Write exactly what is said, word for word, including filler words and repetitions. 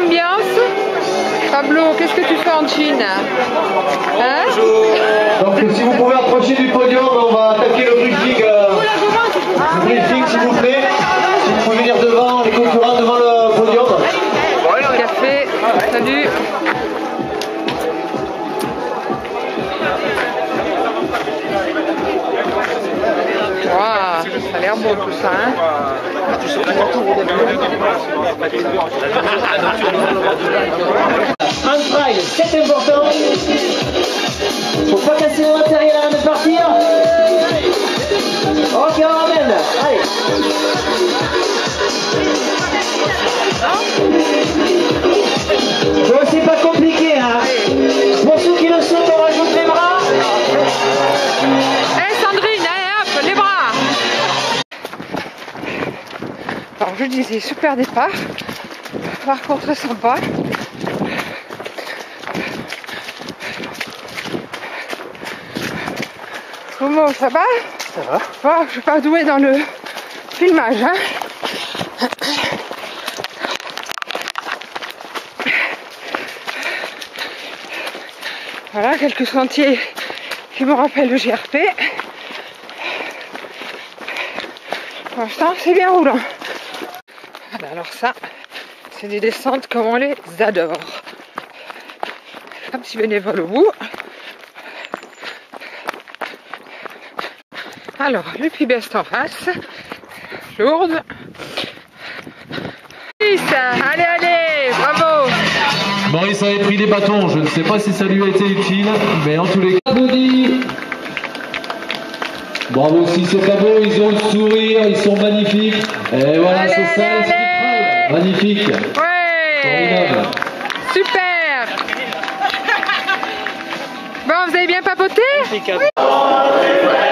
l'ambiance. Pablo, qu'est-ce que tu fais en Chine? Hein? Donc si vous pouvez approcher du podium, on va attaquer le briefing. Euh, le briefing s'il vous plaît. Si vous pouvez venir devant, les concurrents devant le podium. Café, salut. Waouh, ça a l'air beau tout ça, hein? Un trail, c'est important. Faut pas casser le matériel avant de partir. Ok, on ramène. Allez. Bon, c'est pas compliqué, hein. Pour ceux qui le sautent, on rajoute les bras. Eh hey Sandrine, allez hop, les bras. Alors je disais, super départ. Par contre, très sympa. Momo, ça va? Ça va. Oh, je suis pas douée dans le filmage, hein. Voilà, quelques sentiers qui me rappellent le G R P. Pour l'instant, c'est bien roulant. Alors ça, c'est des descentes comme on les adore. Un petit bénévole au bout. Alors, le Puy Best en face. Lourde. Allez, allez, bravo. Maurice avait pris des bâtons, je ne sais pas si ça lui a été utile, mais en tous les cas... Bravo, si c'est pas beau, ils ont le sourire, ils sont magnifiques. Et voilà, c'est ça, le speed trail. Magnifique. Ouais. Formidable. Super. Bon, vous avez bien papoté? Oui.